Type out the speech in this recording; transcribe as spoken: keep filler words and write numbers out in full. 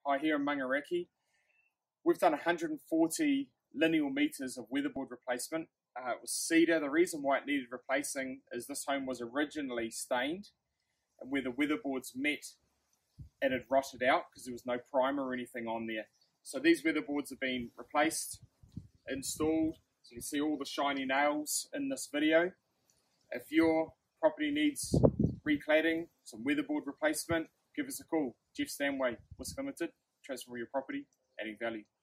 Hi, here in Maungaraki. We've done one hundred forty lineal metres of weatherboard replacement. Uh, it was cedar. The reason why it needed replacing is this home was originally stained, and where the weatherboards met, it had rotted out because there was no primer or anything on there. So these weatherboards have been replaced, installed. So you can see all the shiny nails in this video. If your property needs re-cladding, some weatherboard replacement, give us a call. Jeff Stanway, Whisk Limited, transfer your property, adding value.